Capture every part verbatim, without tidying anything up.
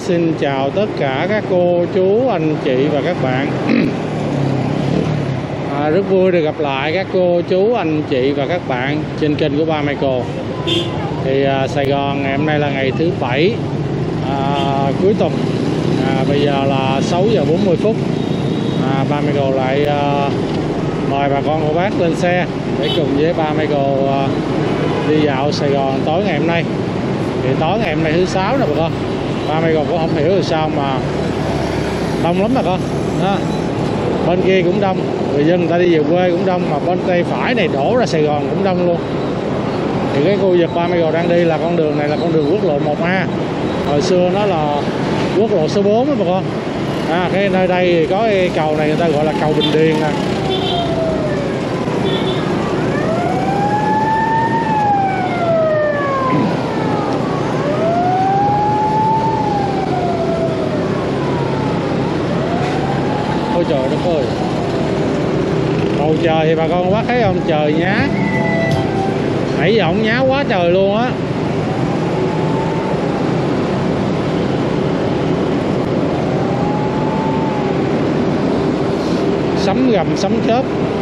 xin chào tất cả các cô, chú, anh chị và các bạn. à, Rất vui được gặp lại các cô, chú, anh chị và các bạn trên kênh của Ba Michael. Thì à, Sài Gòn ngày hôm nay là ngày thứ bảy à, cuối tuần. à, Bây giờ là sáu giờ bốn mươi phút. à, Ba Michael lại à, mời bà con cô bác lên xe để cùng với Ba Michael à, đi dạo Sài Gòn tối ngày hôm nay. Thì tối ngày hôm nay thứ sáu nè bà con. Ba Michael cũng không hiểu là sao mà đông lắm bà con. Đó. Bên kia cũng đông, người dân người ta đi về quê cũng đông, mà bên tay phải này đổ ra Sài Gòn cũng đông luôn. Thì cái khu vực Ba Michael đang đi là con đường này là con đường quốc lộ một A. Hồi xưa nó là quốc lộ số bốn đó bà con. À, cái nơi đây thì có cái cầu này người ta gọi là cầu Bình Điền nè. Ôi trời đất ơi, bầu trời thì bà con bác thấy không, trời nhá, nãy giờ ổng nhá quá trời luôn á. Sấm gầm sấm chớp.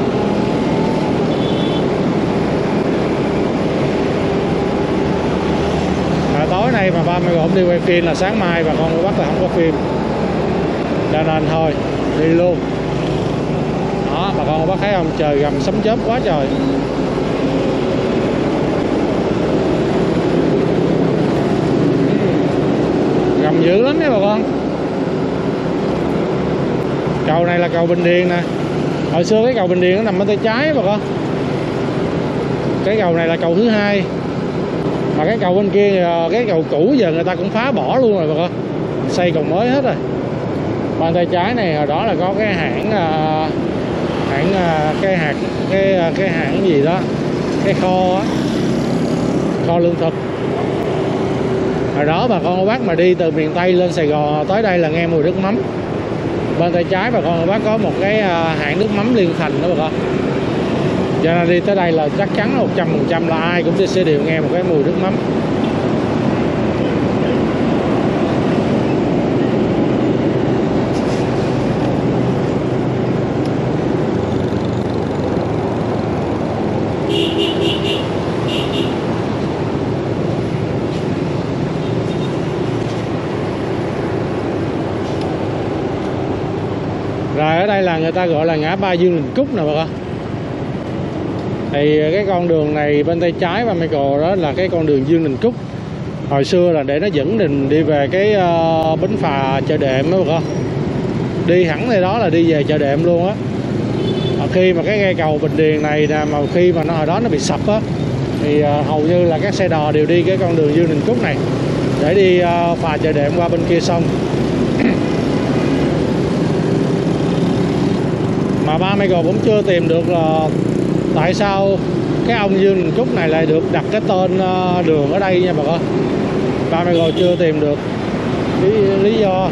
À, tối nay mà ba mẹ đi quay phim là sáng mai bà con bác là không có phim, cho nên thôi đi luôn. Đó, bà con bác thấy không, trời gầm sấm chớp quá trời. Gầm dữ lắm đấy bà con. Cầu này là cầu Bình Điền nè. Hồi xưa cái cầu Bình Điền nó nằm bên tay trái bà con. Cái cầu này là cầu thứ hai. Mà cái cầu bên kia, cái cầu cũ giờ người ta cũng phá bỏ luôn rồi bà con, xây cầu mới hết rồi. Bên tay trái này hồi đó là có cái hãng hãng cái hạt cái cái hãng gì đó, cái kho á, kho lương thực. Hồi đó bà con cô bác mà đi từ miền Tây lên Sài Gòn tới đây là nghe mùi nước mắm. Bên tay trái bà con cô bác có một cái hãng nước mắm Liên Thành đó bà con. Cho nên đi tới đây là chắc chắn một trăm phần trăm là ai cũng sẽ đều nghe một cái mùi nước mắm. Rồi ở đây là người ta gọi là ngã ba Dương Đình Cúc nè bà con. Thì cái con đường này bên tay trái Ba Michael đó là cái con đường Dương Đình Cúc. Hồi xưa là để nó dẫn mình đi về cái uh, bến phà chợ Đệm đó bà con. Đi hẳn đây đó là đi về chợ Đệm luôn á. Khi mà cái cây cầu Bình Điền này nè, mà khi mà nó hồi đó nó bị sập á, thì uh, hầu như là các xe đò đều đi cái con đường Dương Đình Cúc này để đi uh, phà chợ Đệm qua bên kia sông. Mà Ba Michael cũng chưa tìm được là tại sao cái ông Dương Đình Cúc này lại được đặt cái tên đường ở đây nha bà con. Ba Michael chưa tìm được lý, lý do.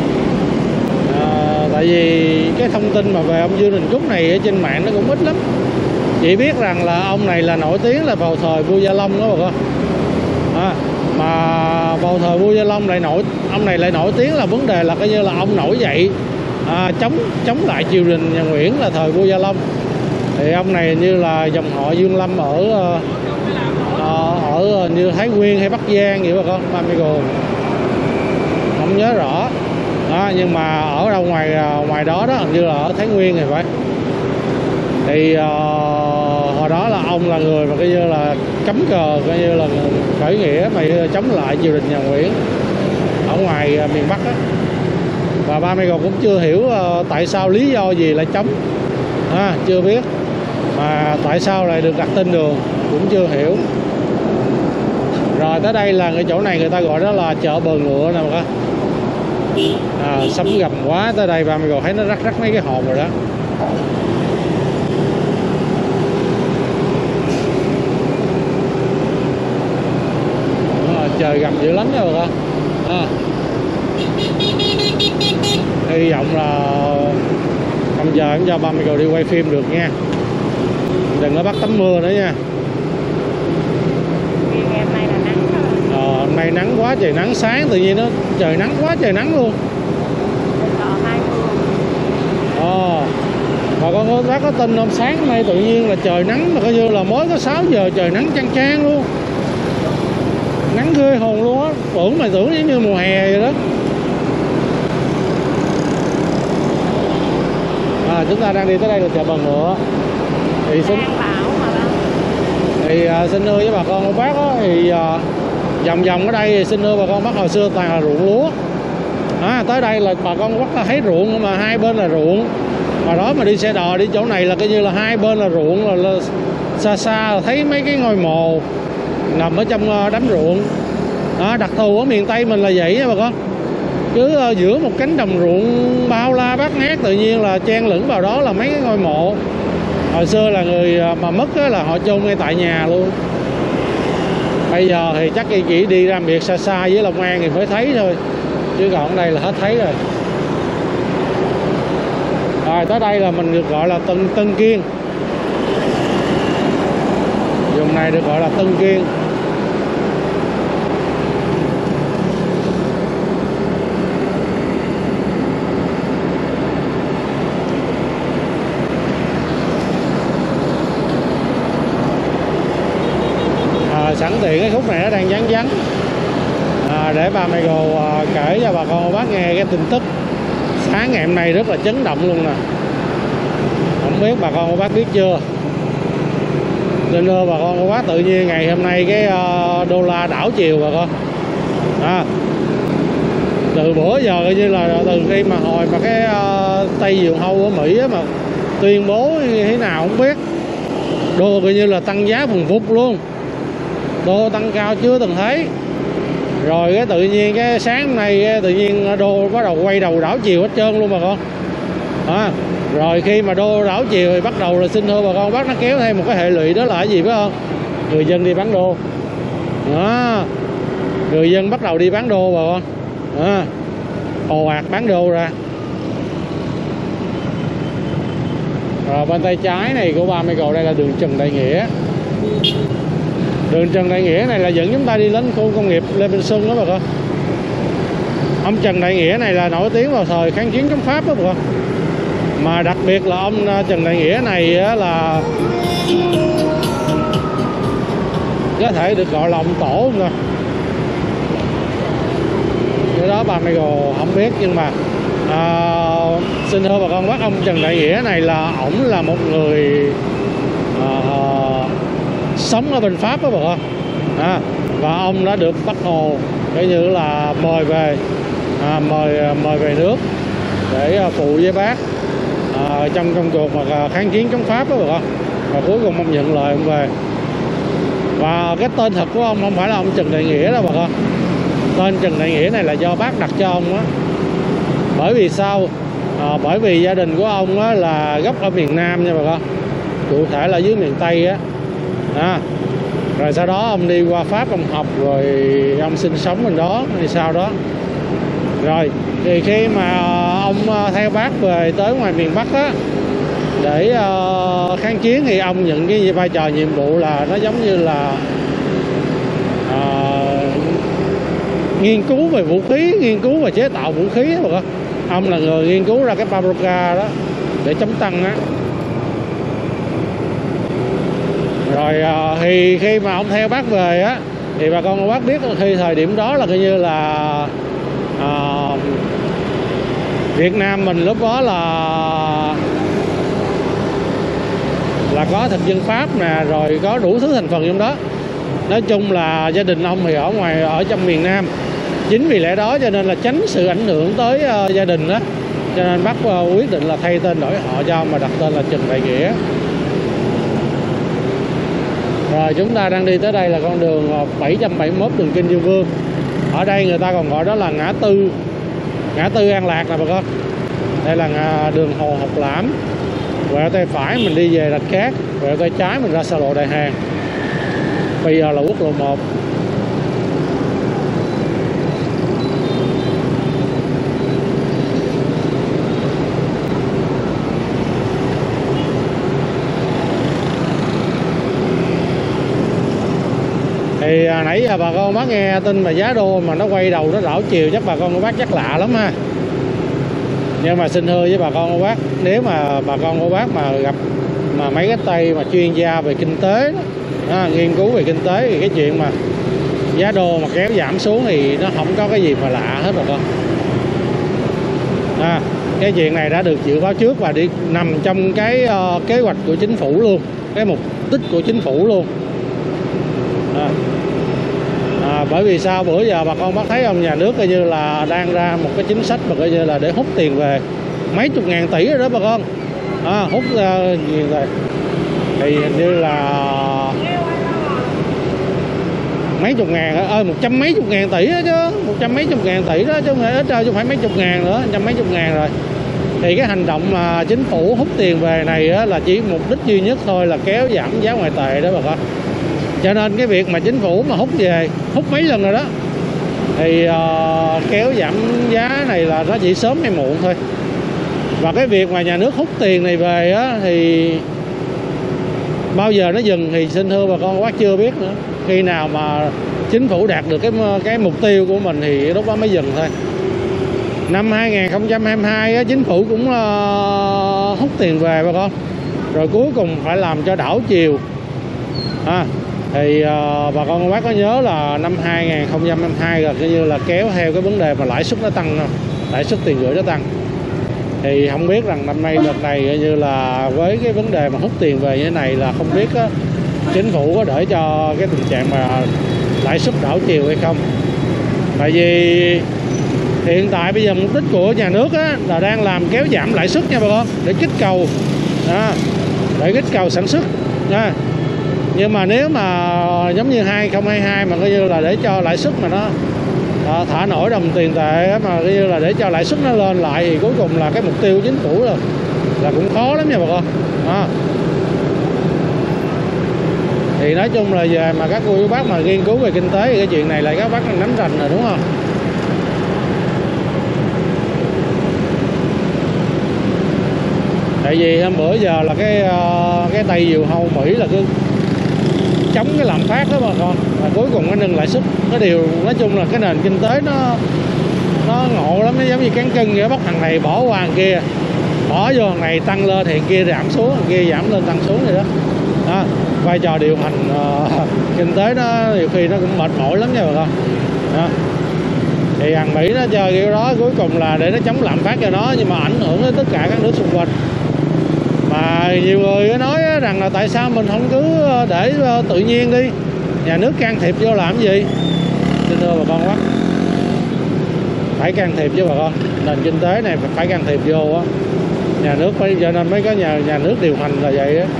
À, tại vì cái thông tin mà về ông Dương Đình Cúc này ở trên mạng nó cũng ít lắm. Chỉ biết rằng là ông này là nổi tiếng là vào thời vua Gia Long đó bà con. À, mà vào thời vua Gia Long lại nổi, ông này lại nổi tiếng là vấn đề là coi như là ông nổi dậy à, chống chống lại triều đình nhà Nguyễn là thời vua Gia Long. Thì ông này như là dòng họ Dương Lâm ở ở, ở như Thái Nguyên hay Bắc Giang vậy bà con. Ba Michael không nhớ rõ đó, nhưng mà ở đâu ngoài ngoài đó đó, hình như là ở Thái Nguyên thì phải. Thì uh, hồi đó là ông là người mà coi như là cắm cờ, coi như là khởi nghĩa mà chống lại triều đình nhà Nguyễn ở ngoài uh, miền Bắc á. Và Ba Michael cũng chưa hiểu uh, tại sao, lý do gì lại chống, à, chưa biết. Mà tại sao lại được đặt tên đường cũng chưa hiểu. Rồi tới đây là cái chỗ này người ta gọi đó là chợ Bờ Ngựa nè bà con. À, sấm gầm quá, tới đây Ba Michael thấy nó rắc rắc mấy cái hồn rồi đó. À, trời gầm dữ lắm đó bà con. À, hy vọng là không giờ cho Ba Michael đi quay phim được nha, đừng có bắt tắm mưa nữa nha. Ngày hôm nay là nắng thôi. Ờ, hôm nay nắng quá quá trời nắng, sáng tự nhiên nó trời nắng quá trời nắng luôn. Ờ, bà con có bác có tin không, sáng hôm nay tự nhiên là trời nắng mà coi như là mới có sáu giờ trời nắng chang chang luôn, nắng ghê hồn luôn á, tưởng mày tưởng giống như mùa hè vậy đó. À, chúng ta đang đi tới đây là chợ Bà Ngựa. Thì xin thì uh, xin thưa với bà con cô bác đó, thì uh, vòng vòng ở đây thì xin thưa bà con bác hồi xưa toàn là ruộng lúa. À, tới đây là bà con bác là thấy ruộng mà hai bên là ruộng. Mà đó mà đi xe đò đi chỗ này là coi như là hai bên là ruộng, là, là xa xa là thấy mấy cái ngôi mồ nằm ở trong uh, đám ruộng. À, đặc thù ở miền Tây mình là vậy nha bà con. Cứ uh, giữa một cánh đồng ruộng bao la bát ngát tự nhiên là chen lẫn vào đó là mấy cái ngôi mộ. Hồi xưa là người mà mất là họ chôn ngay tại nhà luôn. Bây giờ thì chắc chỉ đi ra biệt xa xa với Long An thì mới thấy thôi, chứ còn ở đây là hết thấy rồi. Rồi tới đây là mình được gọi là Tân Tân Kiên. Vùng này được gọi là Tân Kiên. Sẵn tiện cái khúc này nó đang vắng vắng à, để ba Michael à, kể cho bà con bác nghe cái tin tức sáng ngày hôm nay rất là chấn động luôn nè. Không biết bà con bác biết chưa, nên đưa bà con bác tự nhiên ngày hôm nay cái uh, đô la đảo chiều bà con à, từ bữa giờ coi như là từ khi mà hồi mà cái uh, Tây Diều Hâu ở Mỹ á, mà tuyên bố như thế nào không biết, đô coi như là tăng giá vùng vụt luôn, đô tăng cao chưa từng thấy. Rồi cái tự nhiên cái sáng hôm nay cái tự nhiên đô bắt đầu quay đầu đảo chiều hết trơn luôn bà con à, rồi khi mà đô đảo chiều thì bắt đầu là xin thưa bà con bác nó kéo thêm một cái hệ lụy, đó là cái gì biết không? Người dân đi bán đô đó. Người dân bắt đầu đi bán đô bà con à, ồ ạt bán đô ra. Rồi bên tay trái này của ba Michael đây là đường Trần Đại Nghĩa. Đường Trần Đại Nghĩa này là dẫn chúng ta đi đến khu công nghiệp Lê Văn Xuân đó bà con. Ông Trần Đại Nghĩa này là nổi tiếng vào thời kháng chiến chống Pháp đó bà con. Mà đặc biệt là ông Trần Đại Nghĩa này là có thể được gọi là ông tổ không thôi. Cái đó bà Michael không biết, nhưng mà à, xin thưa bà con bác, ông Trần Đại Nghĩa này là ổng là một người à, sống ở bên Pháp đó bà con à, và ông đã được Bác Hồ cái như là mời về à, mời mời về nước để phụ với bác à, trong công cuộc mà kháng chiến chống Pháp đó bà con, và cuối cùng ông nhận lời ông về. Và cái tên thật của ông không phải là ông Trần Đại Nghĩa đâu bà con, tên Trần Đại Nghĩa này là do bác đặt cho ông á. Bởi vì sao? À, bởi vì gia đình của ông á, là gốc ở miền Nam nha bà con, cụ thể là dưới miền Tây á. À, rồi sau đó ông đi qua Pháp ông học, rồi ông sinh sống bên đó thì sau đó rồi thì khi mà ông theo bác về tới ngoài miền Bắc á để uh, kháng chiến, thì ông nhận cái vai trò nhiệm vụ là nó giống như là uh, nghiên cứu về vũ khí, nghiên cứu về chế tạo vũ khí đó bà con. Ông là người nghiên cứu ra cái Bazooka đó để chống tăng á. Rồi thì khi mà ông theo bác về á thì bà con bác biết khi thời điểm đó là coi như là à, Việt Nam mình lúc đó là là có thực dân Pháp nè, rồi có đủ thứ thành phần trong đó. Nói chung là gia đình ông thì ở ngoài ở trong miền Nam, chính vì lẽ đó cho nên là tránh sự ảnh hưởng tới uh, gia đình đó, cho nên bác uh, quyết định là thay tên đổi họ cho ông mà đặt tên là Trần Đại Nghĩa. Rồi chúng ta đang đi tới đây là con đường bảy trăm bảy mươi mốt đường Kinh Dương Vương. Ở đây người ta còn gọi đó là ngã tư ngã tư An Lạc nè bà con. Đây là đường Hồ Học Lãm. Quẹo tay phải mình đi về Rạch Cát, quẹo tay trái mình ra xa lộ Đại Hàng. Bây giờ là quốc lộ một. Thì mà nãy giờ bà con bác nghe tin mà giá đô mà nó quay đầu nó đảo chiều, chắc bà con cô bác chắc lạ lắm ha. Nhưng mà xin thưa với bà con cô bác, nếu mà bà con cô bác mà gặp mà mấy cái tay mà chuyên gia về kinh tế đó, à, nghiên cứu về kinh tế thì cái chuyện mà giá đô mà kéo giảm xuống thì nó không có cái gì mà lạ hết bà con. À, cái chuyện này đã được dự báo trước và đi nằm trong cái uh, kế hoạch của chính phủ luôn, cái mục đích của chính phủ luôn. À, à, bởi vì sao bữa giờ bà con bác thấy không, nhà nước coi như là đang ra một cái chính sách mà coi như là để hút tiền về mấy chục ngàn tỷ rồi đó bà con. À, hút ra nhiều rồi thì hình như là mấy chục ngàn ơi, một trăm mấy chục ngàn tỷ đó chứ, một trăm mấy chục ngàn tỷ đó chứ không phải ít đâu, chứ không phải mấy chục ngàn nữa, trăm mấy chục ngàn rồi. Thì cái hành động mà chính phủ hút tiền về này á, là chỉ mục đích duy nhất thôi là kéo giảm giá ngoại tệ đó bà con. Cho nên cái việc mà chính phủ mà hút về, hút mấy lần rồi đó, thì uh, kéo giảm giá này là nó chỉ sớm hay muộn thôi. Và cái việc mà nhà nước hút tiền này về á, thì bao giờ nó dừng thì xin thưa bà con bác chưa biết nữa. Khi nào mà chính phủ đạt được cái cái mục tiêu của mình thì lúc đó mới dừng thôi. Năm hai nghìn không trăm hai mươi hai á, chính phủ cũng uh, hút tiền về bà con, rồi cuối cùng phải làm cho đảo chiều. À, thì uh, bà con bác có nhớ là năm hai nghìn không trăm hai mươi hai là coi như là kéo theo cái vấn đề mà lãi suất nó tăng, lãi suất tiền gửi nó tăng. Thì không biết rằng năm nay đợt này coi như là với cái vấn đề mà hút tiền về như thế này là không biết á, chính phủ có để cho cái tình trạng mà lãi suất đảo chiều hay không. Tại vì hiện tại bây giờ mục đích của nhà nước á, là đang làm kéo giảm lãi suất nha bà con, để kích cầu à, để kích cầu sản xuất à. Nhưng mà nếu mà giống như hai nghìn không trăm hai mươi hai mà coi như là để cho lãi suất mà nó à, thả nổi đồng tiền tệ á, mà coi như là để cho lãi suất nó lên lại thì cuối cùng là cái mục tiêu của chính phủ là là cũng khó lắm nha bà con à. Thì nói chung là về mà các cô chú bác mà nghiên cứu về kinh tế thì cái chuyện này là các bác đang nắm rành rồi đúng không. Tại vì hôm bữa giờ là cái cái tay diều hâu Mỹ là cứ chống cái lạm phát đó bà con, và cuối cùng nó nâng lãi suất. Cái điều nói chung là cái nền kinh tế nó nó ngộ lắm, nó giống như cán cân vậy, bắt thằng này bỏ qua thằng kia, bỏ vô thằng này tăng lên thì kia giảm xuống, thằng kia giảm lên tăng xuống vậy đó. Đó, vai trò điều hành uh, kinh tế nó nhiều khi nó cũng mệt mỏi lắm nha bà con. Đó. Thì thằng Mỹ nó chơi kiểu đó cuối cùng là để nó chống lạm phát cho nó, nhưng mà ảnh hưởng đến tất cả các nước xung quanh. Mà nhiều người nói rằng là tại sao mình không cứ để tự nhiên đi, nhà nước can thiệp vô làm cái gì. Xin thưa bà con bác, phải can thiệp với bà con, nền kinh tế này phải can thiệp vô á, nhà nước phải, cho nên mới có nhà nhà nước điều hành là vậy á.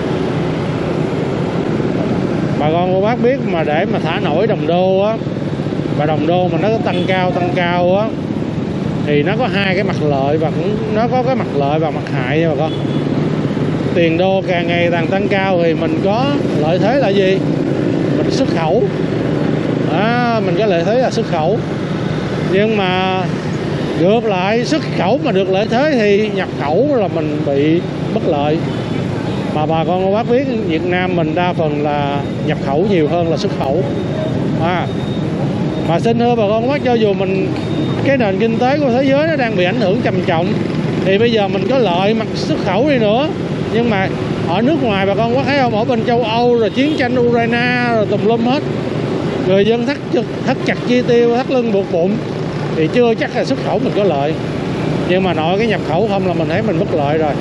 Bà con cô bác biết mà để mà thả nổi đồng đô á, và đồng đô mà nó tăng cao tăng cao á, thì nó có hai cái mặt lợi và cũng nó có cái mặt lợi và mặt hại nha bà con. Tiền đô càng ngày càng tăng cao thì mình có lợi thế là gì? Mình xuất khẩu à, mình có lợi thế là xuất khẩu. Nhưng mà ngược lại, xuất khẩu mà được lợi thế thì nhập khẩu là mình bị bất lợi. Mà bà con cô bác biết Việt Nam mình đa phần là nhập khẩu nhiều hơn là xuất khẩu à. Mà xin thưa bà con cô bác, cho dù mình cái nền kinh tế của thế giới nó đang bị ảnh hưởng trầm trọng, thì bây giờ mình có lợi mặt xuất khẩu đi nữa, nhưng mà ở nước ngoài bà con có thấy không, ở bên châu Âu rồi chiến tranh Ukraine rồi tùm lum hết, người dân thắt thắt chặt chi tiêu, thắt lưng buộc bụng, thì chưa chắc là xuất khẩu mình có lợi. Nhưng mà nội cái nhập khẩu không là mình thấy mình bất lợi rồi.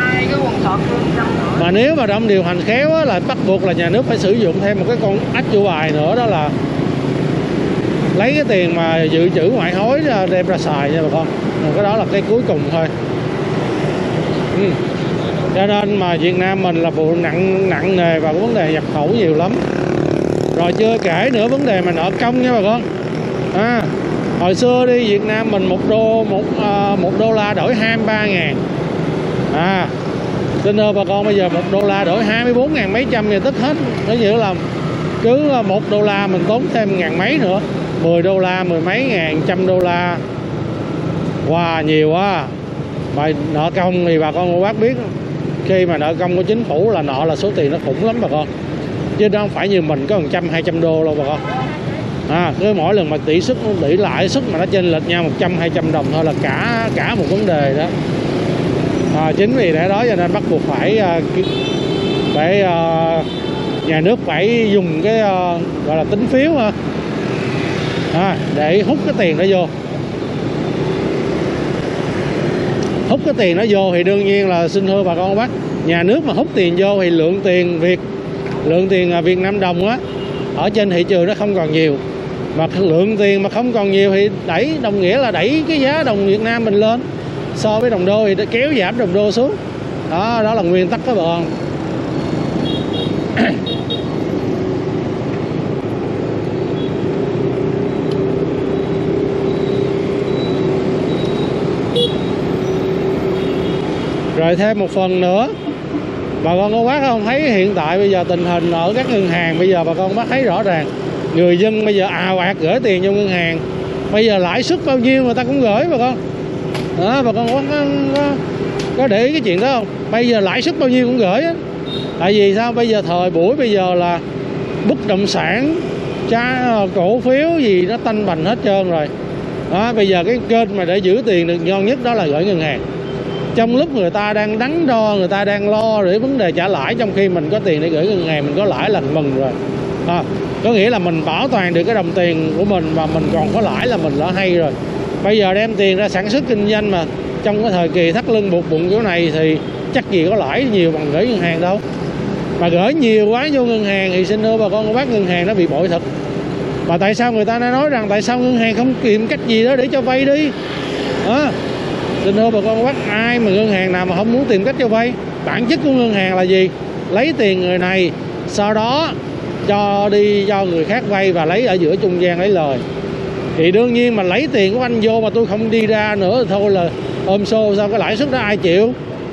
Mà nếu mà trong điều hành khéo á, là bắt buộc là nhà nước phải sử dụng thêm một cái con ách chủ bài nữa, đó là lấy cái tiền mà dự trữ ngoại hối đem ra xài nha bà con. Cái đó là cái cuối cùng thôi. Ừ. Cho nên mà Việt Nam mình là phụ nặng nặng nề vào cái vấn đề nhập khẩu nhiều lắm. Rồi chưa kể nữa vấn đề mà nợ công nha bà con. À, hồi xưa đi Việt Nam mình một đô một uh, một đô la đổi hai mươi ba ngàn. À, xin thưa bà con, bây giờ một đô la đổi hai mươi bốn ngàn mấy trăm thì tức hết. Nó nghĩa là cứ một đô la mình tốn thêm ngàn mấy nữa, mười đô la, mười mấy ngàn, trăm đô la. Wow, nhiều quá. Mà nợ công thì bà con cô bác biết, khi mà nợ công của chính phủ là nợ là số tiền nó khủng lắm bà con. chứ nó không phải như mình có một trăm hai trăm đô đâu bà con. À, cứ mỗi lần mà tỷ suất tỷ lãi suất mà nó chênh lệch nhau một trăm hai trăm đồng thôi là cả cả một vấn đề đó. À, chính vì lẽ đó cho nên bắt buộc phải phải uh, nhà nước phải dùng cái uh, gọi là tính phiếu ha, à, để hút cái tiền đó vô. Hút cái tiền nó vô thì đương nhiên là xin thưa bà con bác, nhà nước mà hút tiền vô thì lượng tiền Việt lượng tiền Việt Nam đồng á ở trên thị trường nó không còn nhiều, mà lượng tiền mà không còn nhiều thì đẩy đồng nghĩa là đẩy cái giá đồng Việt Nam mình lên so với đồng đô, thì kéo giảm đồng đô xuống. Đó, đó là nguyên tắc các bạn. Rồi thêm một phần nữa, bà con có bác không thấy hiện tại bây giờ tình hình ở các ngân hàng bây giờ bà con bác thấy rõ ràng, người dân bây giờ ào ạt gửi tiền vô ngân hàng, bây giờ lãi suất bao nhiêu người ta cũng gửi bà con. Đó, bà con có, có, có để ý cái chuyện đó không? Bây giờ lãi suất bao nhiêu cũng gửi á. Tại vì sao? Bây giờ thời buổi bây giờ là bất động sản, cha cổ phiếu gì nó tanh bành hết trơn rồi. Đó, bây giờ cái kênh mà để giữ tiền được ngon nhất đó là gửi ngân hàng. Trong lúc người ta đang đắn đo, người ta đang lo để vấn đề trả lãi, trong khi mình có tiền để gửi ngân hàng, mình có lãi là mừng rồi. À, có nghĩa là mình bảo toàn được cái đồng tiền của mình và mình còn có lãi là mình đã hay rồi. Bây giờ đem tiền ra sản xuất kinh doanh mà trong cái thời kỳ thắt lưng buộc bụng kiểu này thì chắc gì có lãi nhiều bằng gửi ngân hàng đâu. Mà gửi nhiều quá vô ngân hàng thì xin thưa bà con cô bác, ngân hàng nó bị bội thực. Mà tại sao người ta đã nói rằng tại sao ngân hàng không tìm cách gì đó để cho vay đi? À, xin thưa bà con cô bác, ai mà ngân hàng nào mà không muốn tìm cách cho vay? Bản chất của ngân hàng là gì? Lấy tiền người này, sau đó cho đi cho người khác vay và lấy ở giữa trung gian lấy lời. Thì đương nhiên mà lấy tiền của anh vô mà tôi không đi ra nữa thì thôi là ôm xô, sao cái lãi suất đó ai chịu?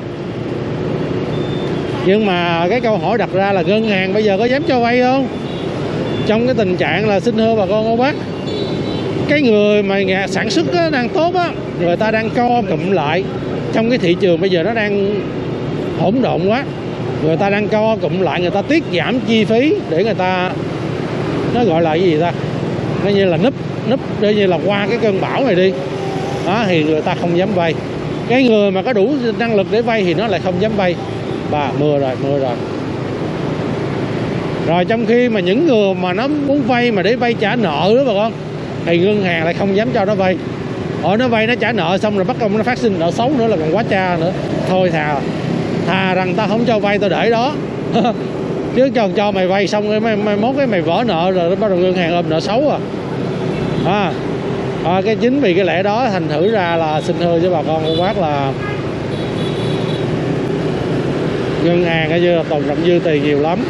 Nhưng mà cái câu hỏi đặt ra là ngân hàng bây giờ có dám cho vay không? Trong cái tình trạng là xin thưa bà con cô bác, cái người mà nhà sản xuất á, đang tốt á, người ta đang co cụm lại. Trong cái thị trường bây giờ nó đang hỗn độn quá, người ta đang co cụm lại, người ta tiết giảm chi phí để người ta, nó gọi là cái gì ta, nó như là núp núp để như là qua cái cơn bão này đi. Đó, thì người ta không dám vay. Cái người mà có đủ năng lực để vay thì nó lại không dám vay. Bà mưa rồi mưa rồi rồi trong khi mà những người mà nó muốn vay mà để vay trả nợ đó bà con, thì ngân hàng lại không dám cho nó vay. Ở nó vay nó trả nợ xong rồi bắt đầu nó phát sinh nợ xấu nữa là còn quá cha nữa. Thôi thà thà rằng ta không cho vay tao để đó chứ còn cho mày vay xong rồi mai, mai mốt cái mày vỡ nợ rồi bắt đầu ngân hàng ôm nợ xấu à. À, à cái chính vì cái lẽ đó thành thử ra là xin thưa với bà con cô bác là ngân hàng ở dưới tồn động dư tiền nhiều lắm.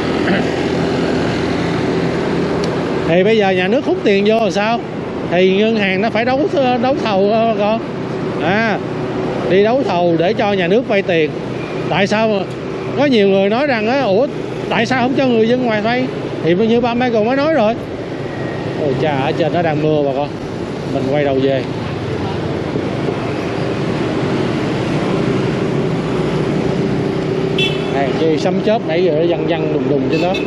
Thì bây giờ nhà nước hút tiền vô làm sao? Thì ngân hàng nó phải đấu đấu thầu con. À, đi đấu thầu để cho nhà nước vay tiền. Tại sao mà có nhiều người nói rằng á, ủa tại sao không cho người dân ngoài vay? Thì như ba Michael mới nói rồi. Ôi chà, ở trên nó đang mưa bà con. Mình quay đầu về. Này, cái sấm chớp nãy giờ nó văng văng đùng đùng trên đó.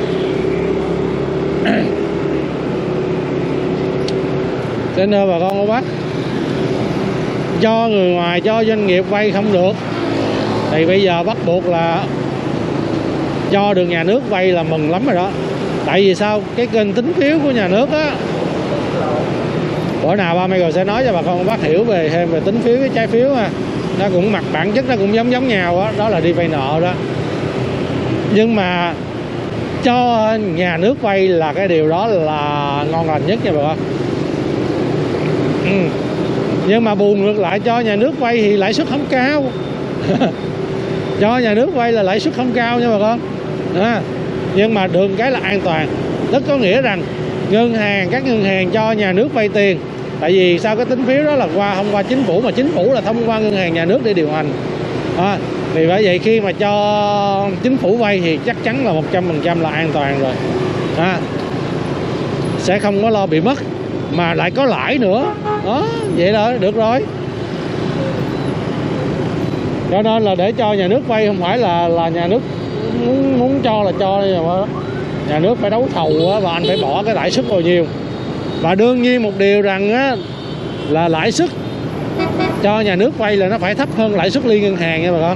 Cho nên bà con cô bác, cho người ngoài, cho doanh nghiệp vay không được, thì bây giờ bắt buộc là cho được nhà nước vay là mừng lắm rồi đó. Tại vì sao? Cái kênh tính phiếu của nhà nước á, bữa nào ba Michael sẽ nói cho bà con cô bác hiểu về thêm về tính phiếu với trái phiếu ha. Nó cũng mặt bản chất nó cũng giống giống nhau đó, đó là đi vay nợ đó. Nhưng mà cho nhà nước vay là cái điều đó là ngon lành nhất nha bà con. Ừ. Nhưng mà bù ngược lại cho nhà nước vay thì lãi suất không cao. Cho nhà nước vay là lãi suất không cao nha bà con. À, nhưng mà được cái là an toàn. Tức có nghĩa rằng ngân hàng, các ngân hàng cho nhà nước vay tiền. Tại vì sao? Cái tính phiếu đó là qua thông qua chính phủ, mà chính phủ là thông qua ngân hàng nhà nước để điều hành. À, thì bởi vậy khi mà cho chính phủ vay thì chắc chắn là một trăm phần trăm là an toàn rồi. À, sẽ không có lo bị mất mà lại có lãi nữa. Đó, vậy là được rồi. Cho nên là để cho nhà nước vay không phải là là nhà nước muốn muốn cho là cho đi mà nhà nước phải đấu thầu á, và anh phải bỏ cái lãi suất bao nhiêu. Và đương nhiên một điều rằng á, là lãi suất cho nhà nước vay là nó phải thấp hơn lãi suất liên ngân hàng nha bà con.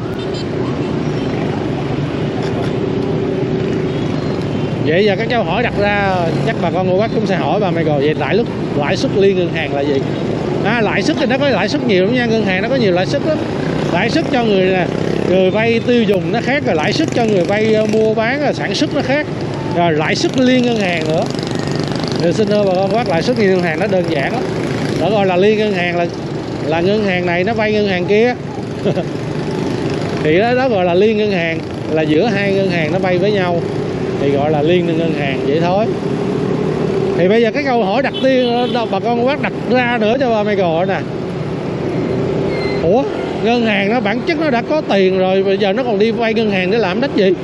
Vậy giờ các câu hỏi đặt ra chắc bà con cô bác cũng sẽ hỏi bà mày rồi, vậy lãi suất lãi suất liên ngân hàng là gì? À, lãi suất thì nó có lãi suất nhiều lắm nha, ngân hàng nó có nhiều lãi suất lắm. Lãi suất cho người nè, người vay tiêu dùng nó khác, rồi lãi suất cho người vay mua bán rồi sản xuất nó khác, rồi lãi suất liên ngân hàng nữa. Thì xin thưa bà con bác, lãi suất liên ngân hàng nó đơn giản lắm. Đó gọi là liên ngân hàng là là ngân hàng này nó vay ngân hàng kia. Thì đó, đó gọi là liên ngân hàng, là giữa hai ngân hàng nó vay với nhau thì gọi là liên ngân hàng vậy thôi. Thì bây giờ cái câu hỏi đặt tiên đâu bà con bác đặt ra nữa cho bà mày gọi nè. Ủa, ngân hàng nó bản chất nó đã có tiền rồi, bây giờ nó còn đi vay ngân hàng để làm đích gì?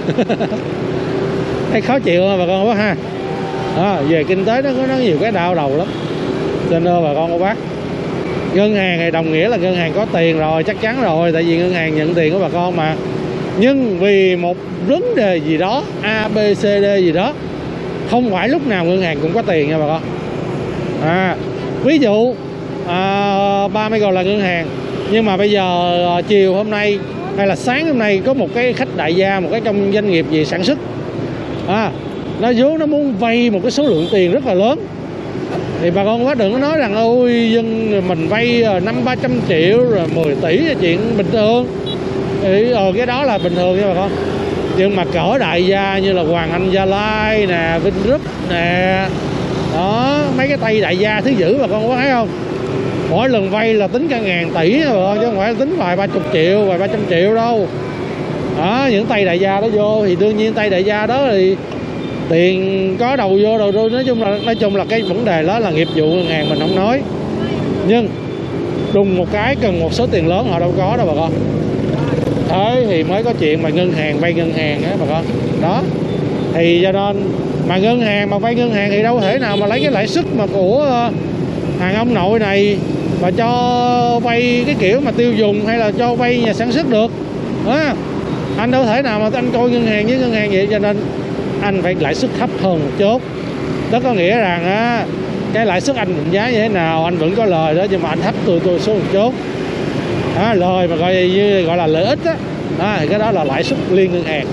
Thấy khó chịu không bà con bác ha? À, về kinh tế nó có nó nhiều cái đau đầu lắm. Cho nên bà con cô bác, ngân hàng thì đồng nghĩa là ngân hàng có tiền rồi, chắc chắn rồi, tại vì ngân hàng nhận tiền của bà con mà. Nhưng vì một vấn đề gì đó, A, B, C, D gì đó, không phải lúc nào ngân hàng cũng có tiền nha bà con. À, ví dụ à, ba mươi là ngân hàng, nhưng mà bây giờ à, chiều hôm nay hay là sáng hôm nay có một cái khách đại gia, một cái trong doanh nghiệp gì sản xuất, à, nó vốn nó muốn vay một cái số lượng tiền rất là lớn. Thì bà con quá đừng có nói rằng ôi dân mình vay năm ba trăm triệu rồi mười tỷ là chuyện bình thường. Thì ờ, cái đó là bình thường nha bà con. Nhưng mà cỡ đại gia như là Hoàng Anh Gia Lai nè, Vingroup nè, đó, mấy cái tay đại gia thứ dữ bà con có thấy không? Mỗi lần vay là tính cả ngàn tỷ nha bà con, chứ không phải tính vài ba chục triệu, vài ba trăm triệu đâu. Đó, những tay đại gia đó vô thì đương nhiên tay đại gia đó thì tiền có đầu vô đầu đuôi, nói chung là nói chung là cái vấn đề đó là nghiệp vụ ngân hàng mình không nói. Nhưng đùng một cái cần một số tiền lớn họ đâu có đâu bà con. Thế thì mới có chuyện mà ngân hàng vay ngân hàng á bà con. Đó. Thì cho nên mà ngân hàng mà vay ngân hàng thì đâu thể nào mà lấy cái lãi suất mà của hàng ông nội này mà cho vay cái kiểu mà tiêu dùng hay là cho vay nhà sản xuất được. Đó. Anh đâu thể nào mà anh coi ngân hàng với ngân hàng vậy, cho nên anh phải lãi suất thấp hơn một chút. Đó có nghĩa rằng á, cái lãi suất anh định giá như thế nào anh vẫn có lời đó, nhưng mà anh thấp tôi tôi số một chút. Đó, lời mà gọi như gọi là lợi ích á, đó, thì cái đó là lãi suất liên ngân hàng.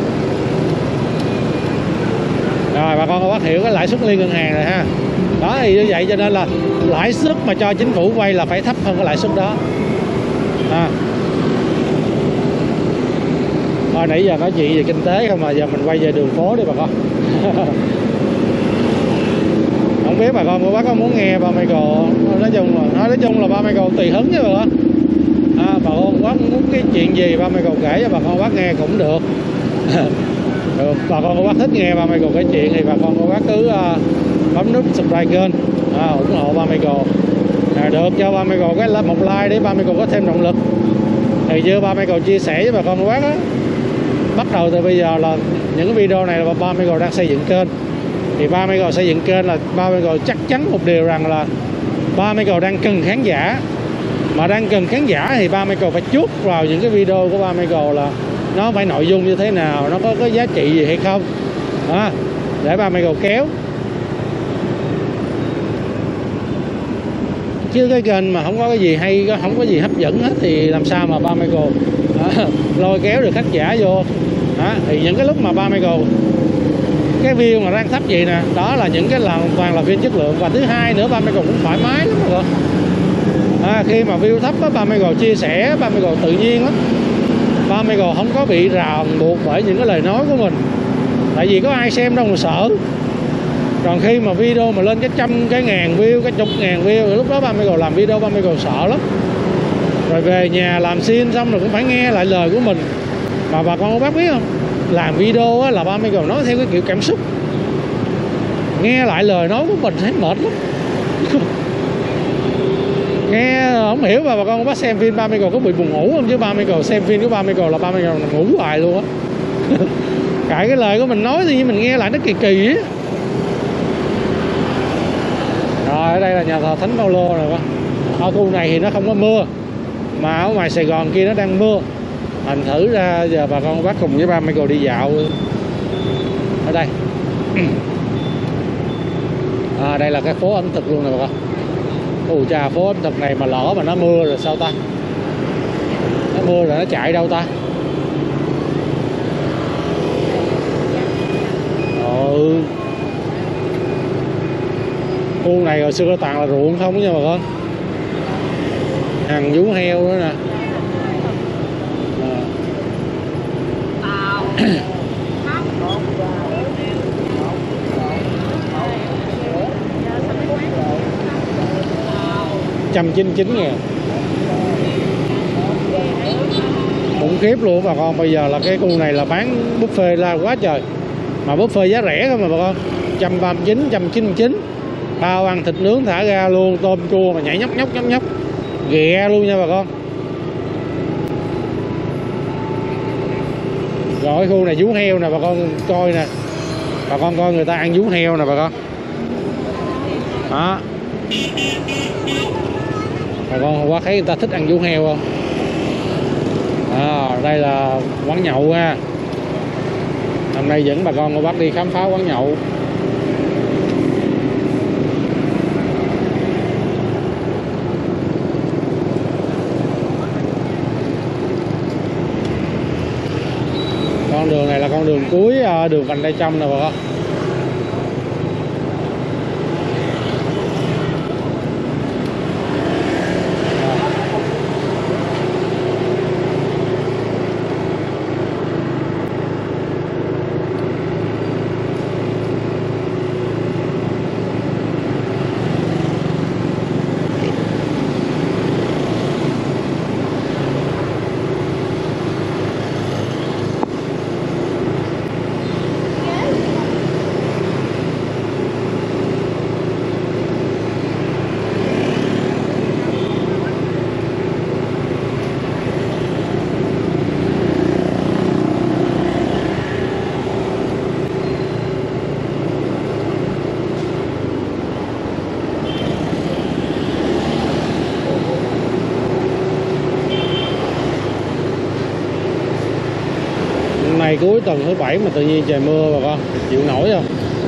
Rồi bà con có bắt hiểu cái lãi suất liên ngân hàng rồi ha. Đó thì như vậy cho nên là lãi suất mà cho chính phủ vay là phải thấp hơn cái lãi suất đó. À. Hồi nãy giờ nói chuyện về kinh tế không mà giờ mình quay về đường phố đi bà con. Không biết bà con cô bác có muốn nghe ba Michael, nói chung là nói chung là ba Michael tùy hứng chứ bà con. À, bà con bác muốn cái chuyện gì ba Michael kể cho bà con bác nghe cũng được. Được, bà con cô bác thích nghe ba Michael kể chuyện thì bà con cô bác cứ uh, bấm nút subscribe kênh, à, ủng hộ ba Michael. À, được cho ba Michael cái một like để ba Michael có thêm động lực. Thì như ba Michael chia sẻ với bà con cô bác á, bắt đầu từ bây giờ là những cái video này là ba Michael đang xây dựng kênh. Thì ba Michael xây dựng kênh là ba Michael chắc chắn một điều rằng là ba Michael đang cần khán giả. Mà đang cần khán giả thì ba Michael phải chốt vào những cái video của ba Michael là nó phải nội dung như thế nào, nó có cái giá trị gì hay không, à, để ba Michael kéo. Chứ cái kênh mà không có cái gì hay, không có gì hấp dẫn hết thì làm sao mà ba Michael à, lôi kéo được khán giả vô. À, thì những cái lúc mà ba Michael cái view mà đang thấp vậy nè, đó là những cái là toàn là view chất lượng. Và thứ hai nữa, ba Michael cũng thoải mái lắm rồi. À, khi mà view thấp á, ba Michael chia sẻ, ba Michael tự nhiên lắm. Ba Michael không có bị ràng buộc bởi những cái lời nói của mình, tại vì có ai xem đâu mà sợ. Còn khi mà video mà lên cái trăm cái ngàn view, cái chục ngàn view thì lúc đó ba Michael làm video ba Michael sợ lắm. Rồi về nhà làm scene xong rồi cũng phải nghe lại lời của mình. Mà bà con có bác biết không, làm video á, là ba Michael nói theo cái kiểu cảm xúc, nghe lại lời nói của mình thấy mệt lắm. Nghe không hiểu mà bà con bác xem phim ba Michael có bị buồn ngủ không, chứ ba Michael xem phim của ba Michael là ba Michael ngủ hoài luôn á. Cả cái lời của mình nói thì mình nghe lại nó kỳ kỳ á. Rồi ở đây là nhà thờ Thánh Phaolô rồi con. Ở khu này thì nó không có mưa, mà ở ngoài Sài Gòn kia nó đang mưa. Thành thử ra giờ bà con bác cùng với ba Michael đi dạo ở đây. À, đây là cái phố ẩm thực luôn nè bà con. Ồ chà, phố ẩm thực này mà lỡ mà nó mưa rồi sao ta? Nó mưa rồi nó chạy đâu ta? Ừ. Khu này hồi xưa toàn là ruộng không nha bà con. Hàng vú heo nữa nè. một trăm chín mươi chín ngàn. Khủng khiếp luôn bà con. Bây giờ là cái khu này là bán buffet la quá trời. Mà buffet giá rẻ không mà bà con. một trăm ba mươi chín, một trăm chín mươi chín. Bao ăn thịt nướng thả ra luôn, tôm chua mà nhảy nhóc nhóc nhóc nhóc. Ghẹ luôn nha bà con. Rồi khu này vú heo nè bà con coi nè. Bà con coi người ta ăn vú heo nè bà con. Đó. Bà con hôm qua thấy người ta thích ăn vú heo không? À, đây là quán nhậu ha. Hôm nay dẫn bà con cô bác đi khám phá quán nhậu. Con đường này là con đường cuối đường vành đai trong nè bà con. Này cuối tuần thứ bảy mà tự nhiên trời mưa bà con, chịu nổi không?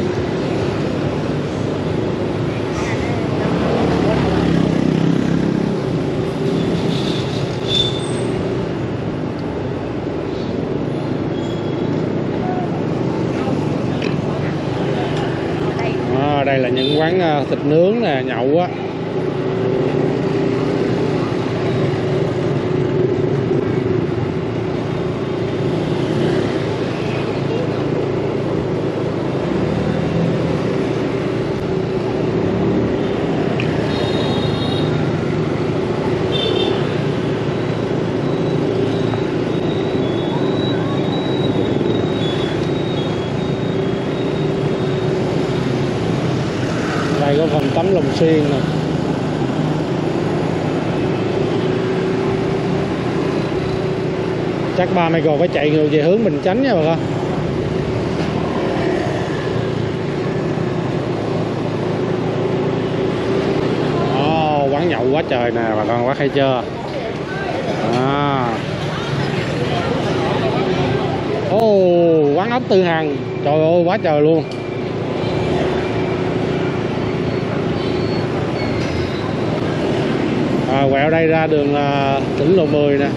À, đây là những quán thịt nướng nè, nhậu á. Đây có phòng tắm Long Xuyên nè. Chắc ba Michael phải chạy ngược về hướng Bình Chánh nha bà con. Oh, quán nhậu quá trời nè bà con, quá hay chưa? À. Oh, quán ốc Tư Hằng. Trời ơi quá trời luôn. À, quẹo đây ra đường uh, tỉnh lộ mười nè.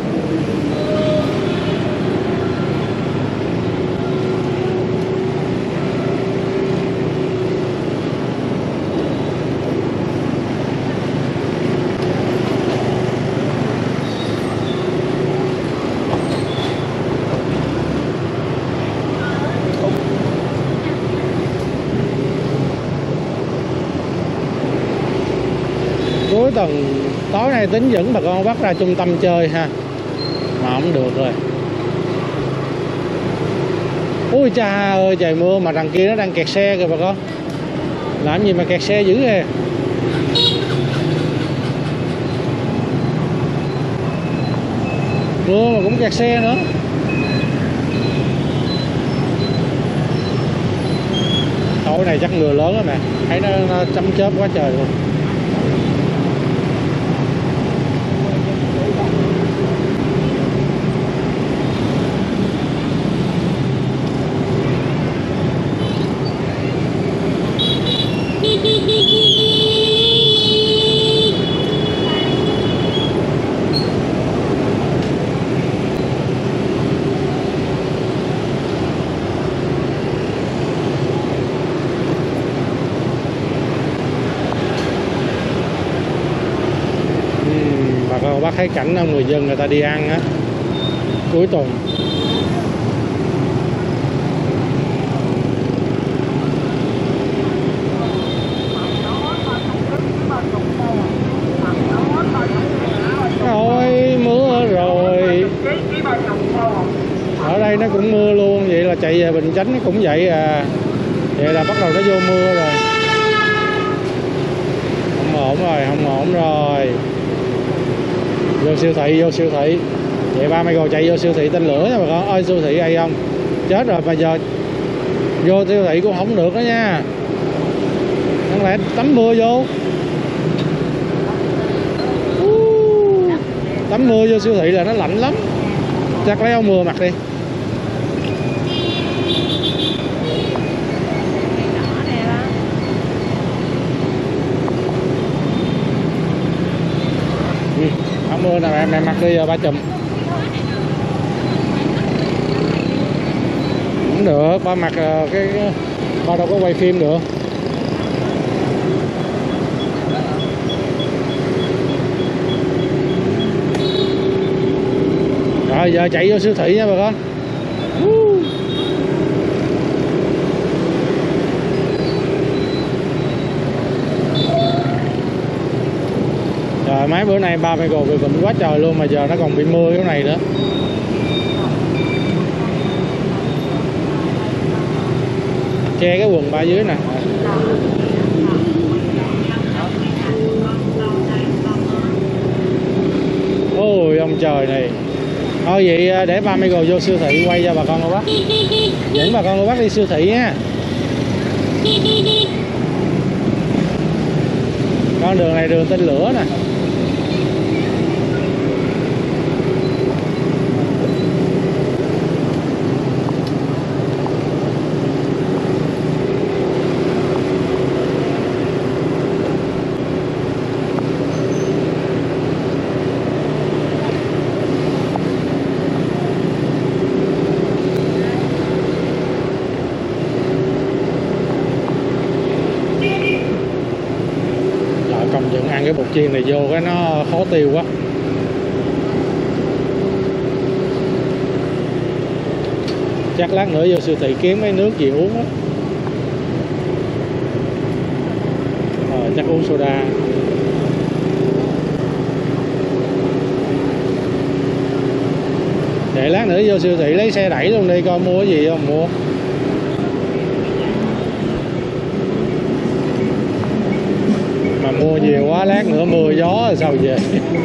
Cuối tuần tối nay tính dẫn bà con bắt ra trung tâm chơi ha, mà không được rồi. Ui cha ơi trời mưa mà đằng kia nó đang kẹt xe kìa bà con. Làm gì mà kẹt xe dữ kìa. Mưa mà cũng kẹt xe nữa. Tối này chắc mưa lớn lắm nè, thấy nó, nó chấm chớp quá trời luôn. cho bác thấy cảnh người dân người ta đi ăn á cuối tuần. Rồi mưa rồi, ở đây nó cũng mưa luôn, vậy là chạy về Bình Chánh nó cũng vậy à, vậy là bắt đầu nó vô mưa rồi, không ổn rồi, không ổn rồi. Vô siêu thị, vô siêu thị, vậy ba Michael chạy vô siêu thị tên lửa nha bà con ơi, siêu thị ai không chết rồi, bây giờ vô siêu thị cũng không được đó nha, không lẽ tắm mưa vô. Tắm mưa vô siêu thị là nó lạnh lắm, chắc lấy áo mưa mặc đi. Ừ, áo mưa nè mẹ, mẹ mặc đi ba chùm. Không được, ba mặc cái ba đâu có quay phim được. Rồi giờ chạy vô siêu thị nha bà con. Trời, mấy bữa nay ba Michael bị bệnh quá trời luôn, mà giờ nó còn bị mưa cái này nữa. Che cái quần ba dưới nè. Ôi ông trời này. Thôi vậy để ba Michael vô siêu thị quay cho bà con cô bác, dẫn bà con cô bác đi siêu thị nha. Con đường này đường tên lửa nè. Công nhận ăn cái bột chiên này vô cái nó khó tiêu quá. Chắc lát nữa vô siêu thị kiếm mấy nước gì uống á. Ờ, chắc uống soda. Để lát nữa vô siêu thị lấy xe đẩy luôn đi coi mua cái gì không mua. Mà mua nhiều quá lát nữa mưa gió rồi sao về.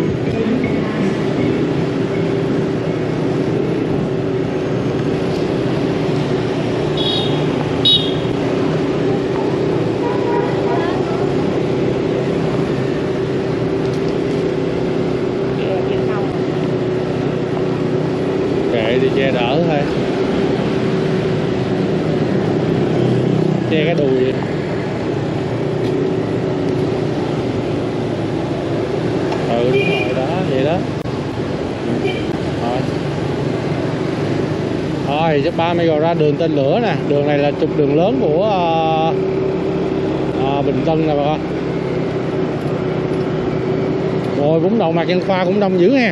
Kệ đi, che đỡ thôi, che cái đùi vậy. Ừ đúng rồi đó, vậy đó. Rồi thôi chắc ba Michael ra đường tên lửa nè, đường này là trục đường lớn của uh, uh, Bình Tân nè bà con. Rồi Vũng Đầu Mạc Văn Khoa cũng đông dữ ha.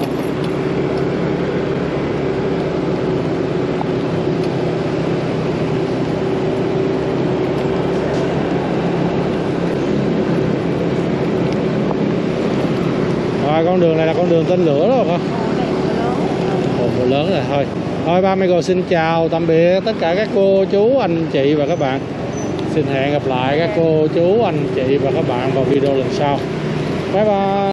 Rồi con đường này là con đường tên lửa đó bà con. Ồ, mưa lớn rồi thôi. Thôi ba Michael xin chào tạm biệt tất cả các cô chú anh chị và các bạn. Xin hẹn gặp lại các cô chú anh chị và các bạn vào video lần sau. Bye bye.